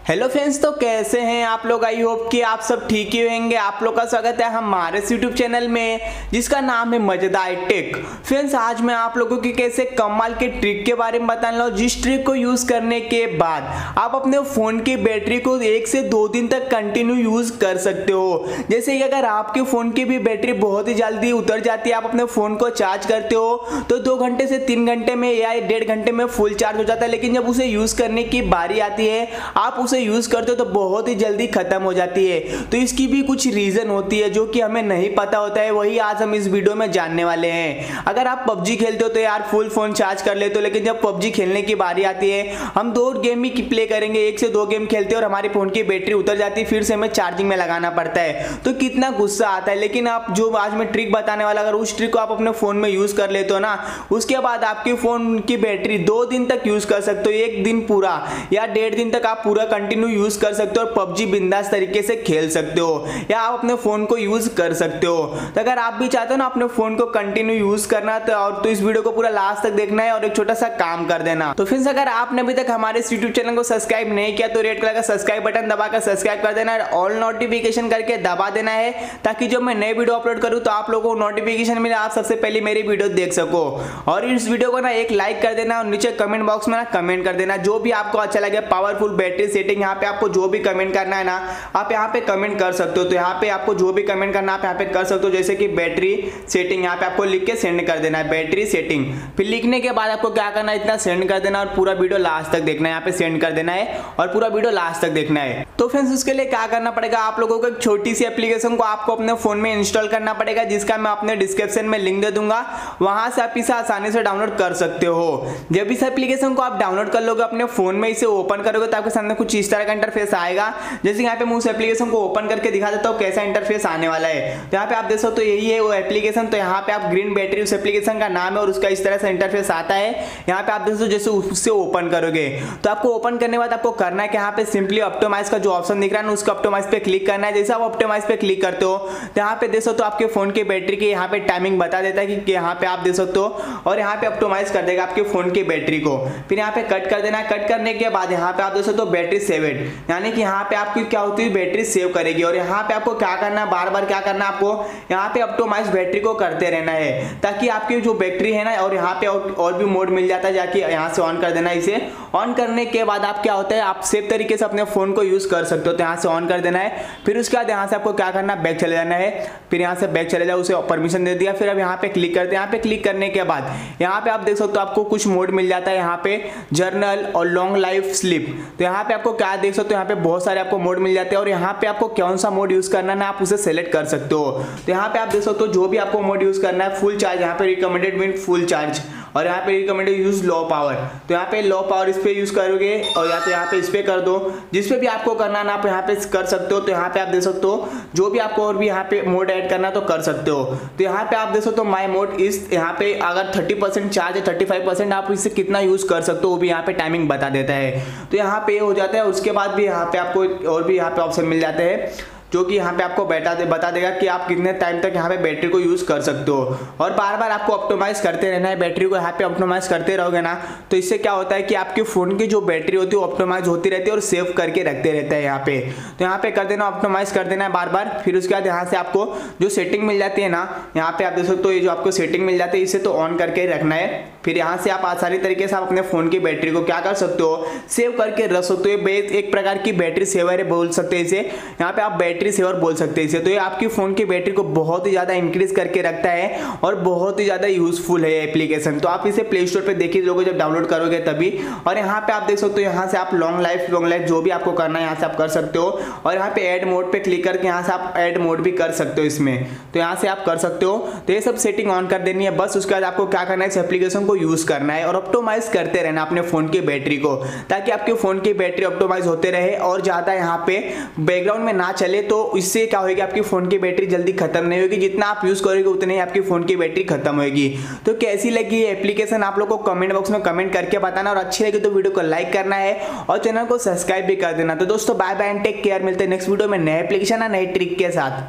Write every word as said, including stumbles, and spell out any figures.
Hello friends, तो कैसे हैं आप लोग। आई होप कि आप सब ठीक ही होंगे। आप लोग का स्वागत है हमारे यूट्यूब चैनल में जिसका नाम है मजेदार टेक। फ्रेंड्स, आज मैं आप लोगों की कैसे कमाल के ट्रिक के बारे में बताने वाला हूं, जिस ट्रिक को यूज करने के बाद आप अपने फोन की बैटरी को एक से दो दिन तक कंटिन्यू यूज कर सकते हो। जैसे कि अगर आपके फोन की भी बैटरी बहुत ही जल्दी उतर जाती है, आप अपने फोन को चार्ज करते हो तो दो घंटे से तीन घंटे में या डेढ़ घंटे में फुल चार्ज हो जाता है, लेकिन जब उसे यूज करने की बारी आती है आप उसे यूज करते हो तो बहुत ही जल्दी खत्म हो जाती है। तो इसकी भी कुछ रीजन होती है जो कि हमें नहीं पता होता है, वही आज हम इस वीडियो में जानने वाले हैं। अगर आप पबजी खेलते हो तो यार फुल फोन चार्ज कर लेते हो, लेकिन जब पबजी खेलने की बारी आती है हम दो गेम ही प्ले करेंगे, एक से दो गेम खेलते हैं और हमारे फोन की बैटरी उतर जाती है, फिर से हमें चार्जिंग में लगाना पड़ता है, तो कितना गुस्सा आता है। लेकिन आप जो आज मैं ट्रिक बताने वाला, अगर उस ट्रिक को आप अपने फोन में यूज कर लेते हो ना, उसके बाद आपके फोन की बैटरी दो दिन तक यूज कर सकते हो, एक दिन पूरा या डेढ़ दिन तक आप पूरा कंटिन्यू यूज कर सकते हो और पबजी बिंदास तरीके से खेल सकते हो या आप अपने फोन को यूज कर सकते हो। तो अगर आप भी चाहते हो ना अपने फोन को कंटिन्यू यूज करना तो और तो इस वीडियो को पूरा लास्ट तक देखना है और एक छोटा सा काम कर देना। तो फ्रेंड्स, अगर आपने अभी तक हमारे इस यूट्यूब चैनल को सब्सक्राइब नहीं किया तो रेड कलर का सब्सक्राइब बटन दबाकर सब्सक्राइब कर देना है, ऑल नोटिफिकेशन करके दबा देना है, ताकि जब मैं नए वीडियो अपलोड करूं तो आप लोगों को नोटिफिकेशन मिले, आप सबसे पहले मेरी वीडियो देख सको। और इस वीडियो को ना एक लाइक कर देना और नीचे कमेंट बॉक्स में ना कमेंट कर देना जो भी आपको अच्छा लगे, पावरफुल बैटरी सेटिंग। यहाँ पे आपको जो भी कमेंट करना है ना आप यहाँ पे कमेंट कर सकते हो। तो यहाँ पे आपको जो भी कमेंट करना आप यहाँ पे कर सकते हो, जैसे कि बैटरी सेटिंग, यहाँ पे आपको लिख के सेंड कर देना है बैटरी सेटिंग। फिर लिखने के बाद आपको क्या करना है, इतना सेंड कर देना और पूरा वीडियो लास्ट तक देखना है। यहाँ पे सेंड कर देना है और पूरा वीडियो लास्ट तक देखना है। तो फ्रेंड्स, उसके लिए क्या करना पड़ेगा, आप लोगों को एक छोटी सी एप्लीकेशन को आपको अपने फोन में इंस्टॉल करना पड़ेगा, जिसका मैं अपने डिस्क्रिप्शन में लिंक दे दूंगा, वहां से आप इसे आसानी से डाउनलोड कर सकते हो। जब इस एप्लीकेशन को आप डाउनलोड कर लोगे अपने फोन में, इसे ओपन करोगे तो आपके सामने कुछ इस तरह का इंटरफेस आएगा। जैसे यहाँ पे मैं उस एप्लीकेशन को ओपन करके दिखा देता हूँ कैसा इंटरफेस आने वाला है। तो यहाँ पे आप देख सकते हो तो यही है वो एप्लीकेशन। तो यहाँ पे आप ग्रीन बैटरी उस एप्लीकेशन का नाम है और उसका इस तरह से इंटरफेस आता है। यहाँ पे आप देख सकते हो जैसे उससे ओपन करोगे तो आपको ओपन करने के बाद आपको करना है कि यहाँ पे सिंपली ऑप्टिमाइज का जो ऑप्शन दिख रहा है ना, उसका ऑप्टिमाइज पे क्लिक करना है। जैसे आप ऑप्टिमाइज पे क्लिक करते हो तो यहाँ पे देख सकते हो आपके फोन की बैटरी की यहाँ पे टाइमिंग बता देता है कि यहाँ पे आप देख सकते हो, और यहाँ पे ऑप्टिमाइज कर देगा आपके फोन की बैटरी को। फिर यहाँ पे कट कर देना है। कट करने के बाद यहाँ पे आप देख सकते हो बैटरी सेवेड, यानी कि यहाँ पे आपकी क्या होती है बैटरी सेव करेगी। और यहाँ पे आपको क्या करना है, बार बार क्या करना है, आपको यहाँ पे ऑप्टिमाइज बैटरी को करते रहना है, ताकि आपकी जो बैटरी है ना, और यहाँ पे और, और भी मोड मिल जाता है, जाके यहाँ से ऑन कर देना है। इसे ऑन करने के बाद आप क्या होता है, आप सेफ तरीके से अपने फोन को यूज कर सकते हो। तो यहाँ से ऑन कर देना है। फिर उसके बाद यहाँ से आपको क्या करना है, बैक चले जाना है। फिर यहाँ से बैक चले जाओ, उसे परमिशन दे दिया। फिर अब यहाँ पे क्लिक करते हैं। यहाँ पे क्लिक करने के बाद यहाँ पे आप देख सकते हो आपको कुछ मोड मिल जाता है, यहाँ पे जर्नल और लॉन्ग लाइफ स्लिप। तो यहाँ पे आपको क्या देख सकते हो, यहाँ पे बहुत सारे आपको मोड मिल जाते हैं और यहाँ पे आपको कौन सा मोड यूज करना है आप उसे सेलेक्ट कर सकते हो। तो यहाँ पे आप देख सकते हो जो भी आपको मोड यूज करना है, फुल चार्ज, यहाँ पे रिकमेंडेड मीन फुल चार्ज, और यहाँ पे रिकमेंडेड यूज लो पावर। तो यहाँ पे लो पावर इस पे यूज करोगे और या तो यहाँ पे इस पे कर दो, जिस पे भी आपको करना ना आप यहाँ पे कर सकते हो। तो यहाँ पे आप देख सकते हो जो भी आपको और भी यहाँ पे मोड ऐड करना तो कर सकते हो। तो यहाँ पे आप देख सकते हो माई मोड इस, यहाँ पे अगर थर्टी परसेंट चार्ज है, थर्टी फाइव परसेंट आप इससे कितना यूज कर सकते हो वो भी यहाँ पे टाइमिंग बता देता है। तो यहाँ पे हो जाता है। उसके बाद भी यहाँ पे आपको और भी यहाँ पे ऑप्शन मिल जाते हैं जो कि यहाँ पे आपको बता दे बता देगा कि आप कितने टाइम तक यहाँ पे बैटरी को यूज कर सकते हो। और बार बार आपको ऑप्टिमाइज करते रहना है बैटरी को। यहाँ पे ऑप्टिमाइज करते रहोगे ना तो इससे क्या होता है कि आपके फोन की जो बैटरी होती है ऑप्टिमाइज होती रहती है और सेव करके रखते रहता है यहाँ पे। तो यहाँ पे कर देना, ऑप्टिमाइज कर देना है बार बार। फिर उसके बाद यहाँ से आपको जो सेटिंग मिल जाती है ना, यहाँ पे आप देख सकते हो ये जो आपको सेटिंग मिल जाती है, इसे तो ऑन करके रखना है। फिर यहाँ से आप आसानी तरीके से आप अपने फोन की बैटरी को क्या कर सकते हो, सेव करके रख सकते हो। एक प्रकार की बैटरी सेवर बोल सकते हैं इसे, यहाँ पे आप बैटरी सेवर बोल सकते हैं इसे। तो ये आपकी फोन की बैटरी को बहुत ही ज्यादा इंक्रीज करके रखता है और बहुत ही ज्यादा यूजफुल है एप्लीकेशन। तो आप इसे प्ले स्टोर पे देख ही लोगे जब डाउनलोड करोगे तभी। और यहाँ पे आप देख सकते हो, यहाँ से आप लॉन्ग लाइफ लॉन्ग लाइफ जो भी आपको करना है यहाँ से आप कर सकते हो। और यहाँ पे ऐड मोड पे क्लिक करके यहाँ से आप ऐड मोड भी कर सकते हो इसमें, तो यहाँ से आप कर सकते हो। तो ये सब सेटिंग ऑन कर देनी है बस। उसके बाद आपको क्या करना है, इस एप्लीकेशन को यूज करना है और ऑप्टिमाइज करते रहना अपने फोन की बैटरी को, ताकि आपके फोन की बैटरी ऑप्टिमाइज होते रहे और ज्यादा यहाँ पे बैकग्राउंड में ना चले। तो इससे क्या होगा, आपकी फोन की बैटरी जल्दी खत्म नहीं होगी, जितना आप यूज करोगे उतनी ही आपकी फोन की बैटरी खत्म होगी। तो कैसी लगी ये एप्लीकेशन आप लोग को कमेंट बॉक्स में कमेंट करके बताना, और अच्छी लगी तो वीडियो को लाइक करना है और चैनल को सब्सक्राइब भी कर देना। तो दोस्तों bye bye and take care, मिलते हैं नेक्स्ट वीडियो में नए एप्लीकेशन और नई ट्रिक के साथ।